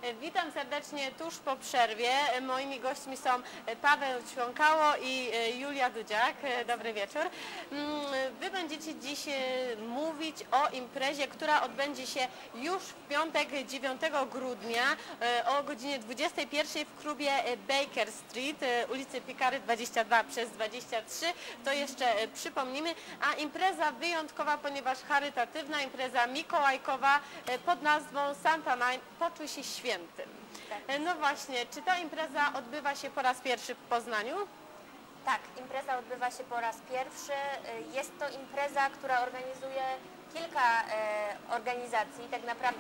Witam serdecznie tuż po przerwie. Moimi gośćmi są Paweł Ćwiąkało i Julia Dudziak. Dobry wieczór. Wy będziecie dziś mówić o imprezie, która odbędzie się już w piątek 9 grudnia o godzinie 21 w klubie Baker Street, ulicy Pikary 22 przez 23. To jeszcze przypomnimy. A impreza wyjątkowa, ponieważ charytatywna, impreza mikołajkowa pod nazwą Santa Nine Poczuj się świętym. Tak. No właśnie, czy ta impreza odbywa się po raz pierwszy w Poznaniu? Tak, impreza odbywa się po raz pierwszy. Jest to impreza, która organizuje kilka organizacji, tak naprawdę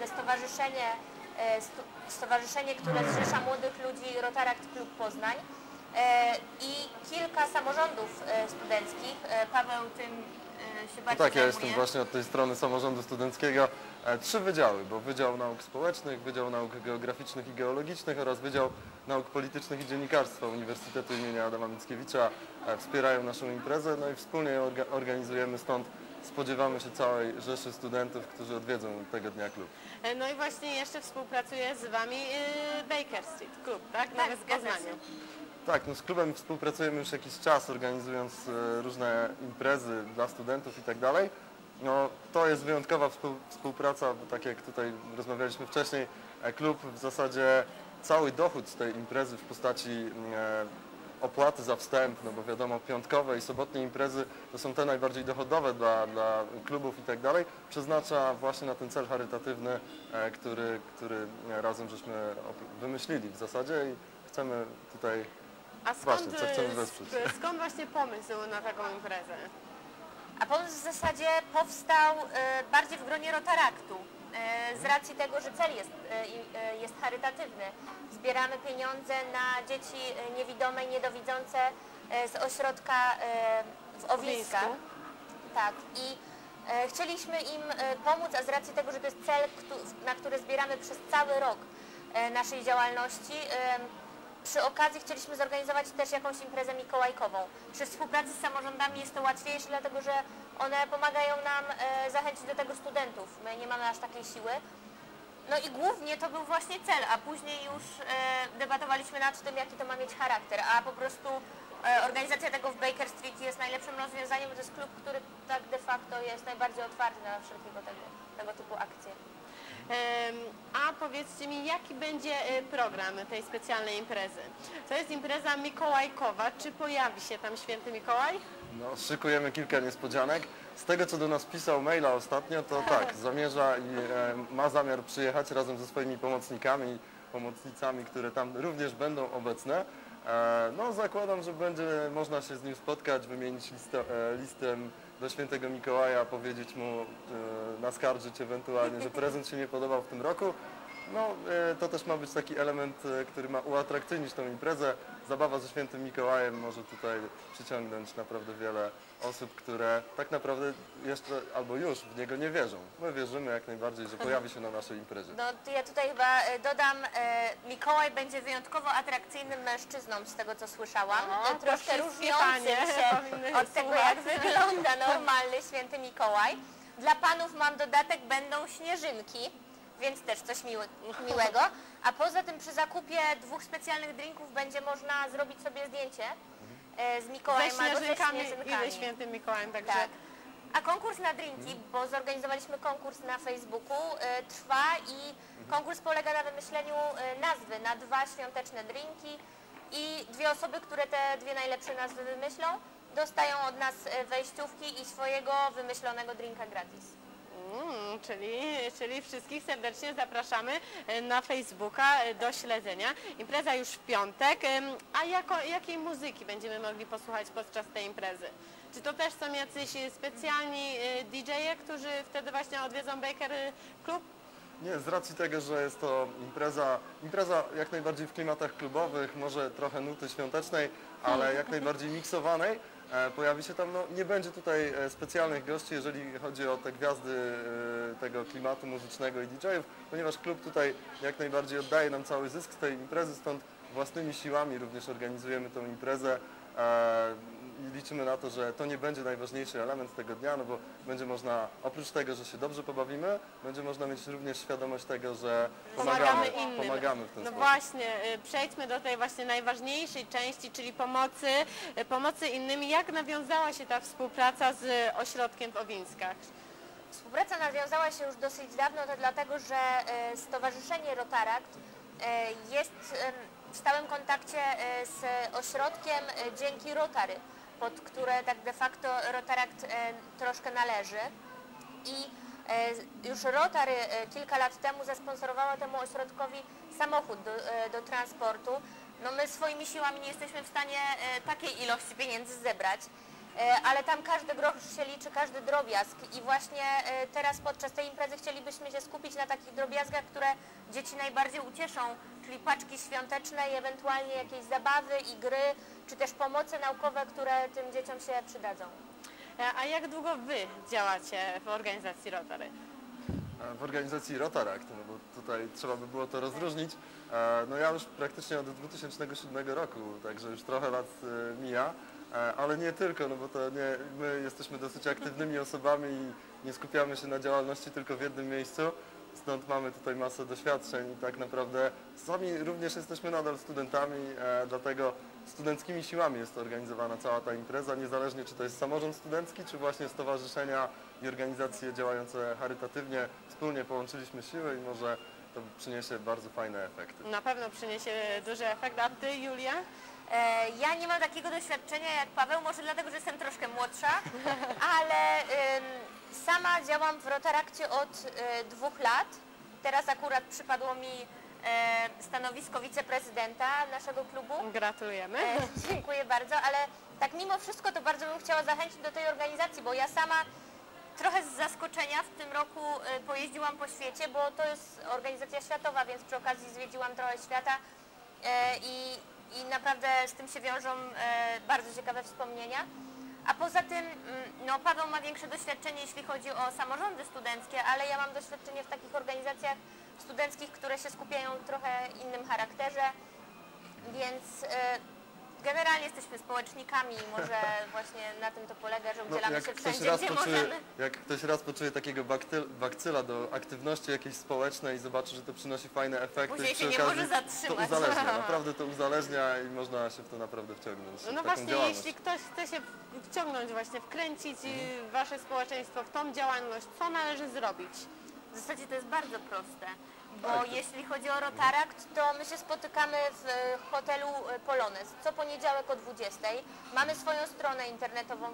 stowarzyszenie, które zrzesza młodych ludzi, Rotaract Klub Poznań i kilka samorządów studenckich. Paweł tym się bardziej Tak, ja zajmuje. jestem właśnie od tej strony samorządu studenckiego. 3 wydziały, bo Wydział Nauk Społecznych, Wydział Nauk Geograficznych i Geologicznych oraz Wydział Nauk Politycznych i Dziennikarstwa Uniwersytetu im. Adama Mickiewicza wspierają naszą imprezę, no i wspólnie ją organizujemy, stąd spodziewamy się całej rzeszy studentów, którzy odwiedzą tego dnia klub. No i właśnie jeszcze współpracuje z Wami Baker Street Klub, tak? Tak, Nawet w zgadza Poznaniu. się. Tak, no z klubem współpracujemy już jakiś czas, organizując różne imprezy dla studentów i tak dalej. No, to jest wyjątkowa współpraca, bo tak jak tutaj rozmawialiśmy wcześniej, klub w zasadzie cały dochód z tej imprezy w postaci opłaty za wstęp, no bo wiadomo, piątkowe i sobotnie imprezy to są te najbardziej dochodowe dla klubów i tak dalej, przeznacza właśnie na ten cel charytatywny, który razem żeśmy wymyślili w zasadzie i chcemy tutaj A właśnie, co chcemy wesprzeć. skąd właśnie pomysł na taką imprezę? A pomysł w zasadzie powstał bardziej w gronie Rotaractu, z racji tego, że cel jest charytatywny. Zbieramy pieniądze na dzieci niewidome i niedowidzące z ośrodka w Owlińskach. Tak, i chcieliśmy im pomóc, a z racji tego, że to jest cel, na który zbieramy przez cały rok naszej działalności, przy okazji chcieliśmy zorganizować też jakąś imprezę mikołajkową. Przy współpracy z samorządami jest to łatwiejsze, dlatego że one pomagają nam zachęcić do tego studentów. My nie mamy aż takiej siły. No i głównie to był właśnie cel, a później już debatowaliśmy nad tym, jaki to ma mieć charakter, a po prostu organizacja tego w Baker Street jest najlepszym rozwiązaniem, bo to jest klub, który tak de facto jest najbardziej otwarty na wszelkiego tego typu akcje. A powiedzcie mi, jaki będzie program tej specjalnej imprezy? To jest impreza mikołajkowa. Czy pojawi się tam święty Mikołaj? No, szykujemy kilka niespodzianek. Z tego, co do nas pisał maila ostatnio, to tak, zamierza i ma zamiar przyjechać razem ze swoimi pomocnikami, pomocnicami, które tam również będą obecne. No, zakładam, że będzie można się z nim spotkać, wymienić listem do świętego Mikołaja, powiedzieć mu, naskarżyć ewentualnie, że prezent się nie podobał w tym roku. No, to też ma być taki element, który ma uatrakcyjnić tą imprezę. Zabawa ze świętym Mikołajem może tutaj przyciągnąć naprawdę wiele osób, które tak naprawdę jeszcze albo już w niego nie wierzą. My wierzymy jak najbardziej, że pojawi się na naszej imprezie. No to ja tutaj chyba dodam, Mikołaj będzie wyjątkowo atrakcyjnym mężczyzną, z tego co słyszałam. Troszkę różniącym się od tego, jak wygląda normalny święty Mikołaj. Dla panów mam dodatek, będą śnieżynki, więc też coś miłego. A poza tym przy zakupie 2 specjalnych drinków będzie można zrobić sobie zdjęcie z Mikołajem albo ze śnieżynkami. I ze świętym Mikołajem, także... Tak. A konkurs na drinki, bo zorganizowaliśmy konkurs na Facebooku, trwa i konkurs polega na wymyśleniu nazwy na 2 świąteczne drinki i 2 osoby, które te 2 najlepsze nazwy wymyślą, dostają od nas wejściówki i swojego wymyślonego drinka gratis. Czyli wszystkich serdecznie zapraszamy na Facebooka do śledzenia. Impreza już w piątek. A jakiej muzyki będziemy mogli posłuchać podczas tej imprezy? Czy to też są jacyś specjalni DJ-e, którzy wtedy właśnie odwiedzą Baker Club? Nie, z racji tego, że jest to impreza jak najbardziej w klimatach klubowych, może trochę nuty świątecznej, ale jak najbardziej miksowanej. Pojawi się tam, no nie będzie tutaj specjalnych gości, jeżeli chodzi o te gwiazdy tego klimatu muzycznego i DJ-ów, ponieważ klub tutaj jak najbardziej oddaje nam cały zysk z tej imprezy, stąd własnymi siłami również organizujemy tę imprezę. I liczymy na to, że to nie będzie najważniejszy element tego dnia, no bo będzie można, oprócz tego, że się dobrze pobawimy, będzie można mieć również świadomość tego, że Pomagamy innym. pomagamy w ten No sposób. właśnie, przejdźmy do tej właśnie najważniejszej części, czyli pomocy innym. Jak nawiązała się ta współpraca z ośrodkiem w Owińskach? Współpraca nawiązała się już dosyć dawno, to dlatego, że Stowarzyszenie Rotaract jest w stałym kontakcie z ośrodkiem dzięki Rotary, pod które tak de facto Rotaract troszkę należy. I już Rotary kilka lat temu zasponsorowała temu ośrodkowi samochód do transportu. No my swoimi siłami nie jesteśmy w stanie takiej ilości pieniędzy zebrać, ale tam każdy grosz się liczy, każdy drobiazg i właśnie teraz podczas tej imprezy chcielibyśmy się skupić na takich drobiazgach, które dzieci najbardziej ucieszą, czyli paczki świąteczne i ewentualnie jakieś zabawy i gry, czy też pomoce naukowe, które tym dzieciom się przydadzą. A jak długo Wy działacie w organizacji Rotary? W organizacji Rotaract, no bo tutaj trzeba by było to rozróżnić. No ja już praktycznie od 2007 roku, także już trochę lat mija, ale nie tylko, no bo to nie, my jesteśmy dosyć aktywnymi osobami i nie skupiamy się na działalności tylko w jednym miejscu, stąd mamy tutaj masę doświadczeń i tak naprawdę sami również jesteśmy nadal studentami, dlatego studenckimi siłami jest organizowana cała ta impreza, niezależnie czy to jest samorząd studencki, czy właśnie stowarzyszenia i organizacje działające charytatywnie. Wspólnie połączyliśmy siły i może to przyniesie bardzo fajne efekty. Na pewno przyniesie duży efekt. A Ty, Julia? Ja nie mam takiego doświadczenia jak Paweł, może dlatego, że jestem troszkę młodsza, ale sama działam w Rotaraccie od 2 lat. Teraz akurat przypadło mi stanowisko wiceprezydenta naszego klubu. Gratulujemy. Dziękuję bardzo, ale tak mimo wszystko to bardzo bym chciała zachęcić do tej organizacji, bo ja sama trochę z zaskoczenia w tym roku pojeździłam po świecie, bo to jest organizacja światowa, więc przy okazji zwiedziłam trochę świata i naprawdę z tym się wiążą bardzo ciekawe wspomnienia. A poza tym, no Paweł ma większe doświadczenie, jeśli chodzi o samorządy studenckie, ale ja mam doświadczenie w takich organizacjach studenckich, które się skupiają w trochę innym charakterze, więc generalnie jesteśmy społecznikami i może właśnie na tym to polega, że udzielamy się wszędzie, gdzie możemy. Jak ktoś raz poczuje takiego bakcyla do aktywności jakiejś społecznej i zobaczy, że to przynosi fajne efekty, Później przy się nie okazji może zatrzymać. to uzależnia, naprawdę to uzależnia i można się w to naprawdę wciągnąć. No taką właśnie, działalność. jeśli ktoś chce się wciągnąć, właśnie wkręcić Wasze społeczeństwo w tą działalność, co należy zrobić? W zasadzie to jest bardzo proste, bo Tak, to- jeśli chodzi o Rotaract, to my się spotykamy w hotelu Polonez co poniedziałek o 20:00. Mamy swoją stronę internetową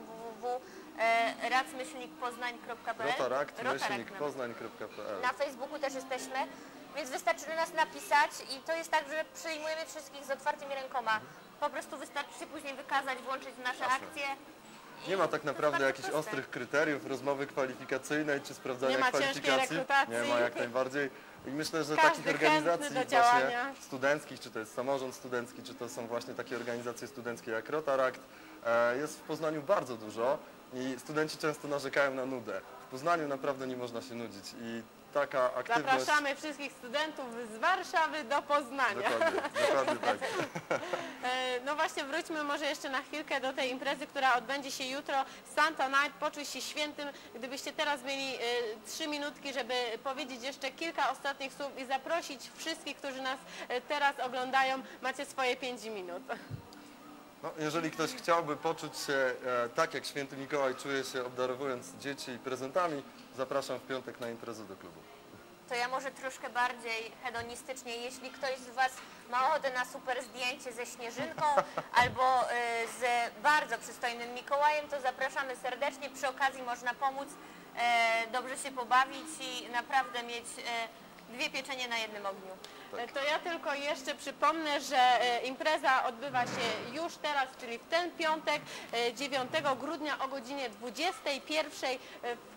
www.rac-poznań.pl Rotaract-poznań.pl. Na Facebooku też jesteśmy, więc wystarczy do nas napisać i to jest tak, że przyjmujemy wszystkich z otwartymi rękoma. Po prostu wystarczy się później wykazać, włączyć w nasze Jasne. akcje. Nie ma tak To jest naprawdę bardzo jakichś proste. ostrych kryteriów, rozmowy kwalifikacyjnej czy sprawdzania Nie ma ciężkiej kwalifikacji. rekrutacji. Nie ma jak najbardziej. I myślę, że Każdy takich chętny organizacji do właśnie działania. studenckich, czy to jest samorząd studencki, czy to są właśnie takie organizacje studenckie jak Rotaract, jest w Poznaniu bardzo dużo i studenci często narzekają na nudę. W Poznaniu naprawdę nie można się nudzić i taka aktywność... Zapraszamy wszystkich studentów z Warszawy do Poznania. Dokładnie tak. No właśnie, wróćmy może jeszcze na chwilkę do tej imprezy, która odbędzie się jutro. Santa Night, poczuj się świętym. Gdybyście teraz mieli 3 minutki, żeby powiedzieć jeszcze kilka ostatnich słów i zaprosić wszystkich, którzy nas teraz oglądają, macie swoje 5 minut. No, jeżeli ktoś chciałby poczuć się tak, jak święty Mikołaj czuje się obdarowując dzieci prezentami, zapraszam w piątek na imprezę do klubu. To ja może troszkę bardziej hedonistycznie, jeśli ktoś z Was ma ochotę na super zdjęcie ze śnieżynką albo z bardzo przystojnym Mikołajem, to zapraszamy serdecznie. Przy okazji można pomóc, dobrze się pobawić i naprawdę mieć 2 pieczenie na jednym ogniu. To ja tylko jeszcze przypomnę, że impreza odbywa się już teraz, czyli w ten piątek, 9 grudnia o godzinie 21 w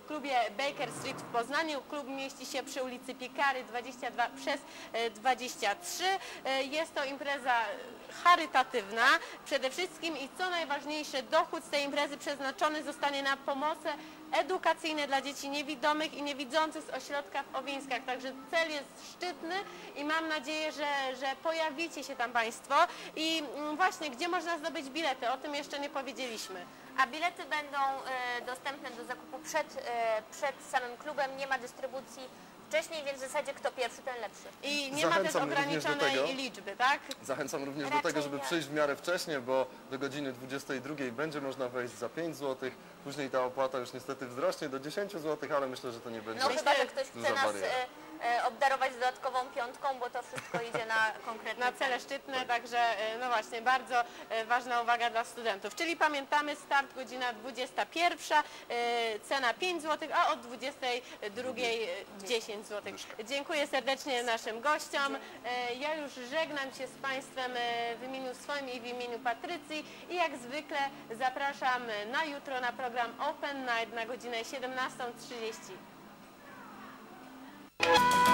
w klubie Baker Street w Poznaniu. Klub mieści się przy ulicy Piekary 22 przez 23. Jest to impreza charytatywna przede wszystkim i co najważniejsze, dochód z tej imprezy przeznaczony zostanie na pomoce edukacyjne dla dzieci niewidomych i niewidzących z ośrodka w Owińskach. Także cel jest szczytny i mam nadzieję, że pojawicie się tam Państwo. I właśnie, gdzie można zdobyć bilety? O tym jeszcze nie powiedzieliśmy. A bilety będą dostępne do zakupu przed samym klubem, nie ma dystrybucji wcześniej, więc w zasadzie kto pierwszy, ten lepszy. I nie ma też Zachęcam również do tego. ograniczonej liczby, tak? Zachęcam również do Raczej tego, żeby nie. przyjść w miarę wcześnie, bo do godziny 22 będzie można wejść za 5 zł. Później ta opłata już niestety wzrośnie do 10 zł, ale myślę, że to nie będzie No chyba, że ktoś duża chce nas bariera. obdarować dodatkową piątką, bo to wszystko idzie na konkretne Na cele szczytne, także no właśnie, bardzo ważna uwaga dla studentów. Czyli pamiętamy, start godzina 21, cena 5 zł, a od 22 10 zł. Dziękuję serdecznie naszym gościom. Ja już żegnam się z Państwem w imieniu swoim i w imieniu Patrycji i jak zwykle zapraszam na jutro na program Open Night na godzinę 17:30.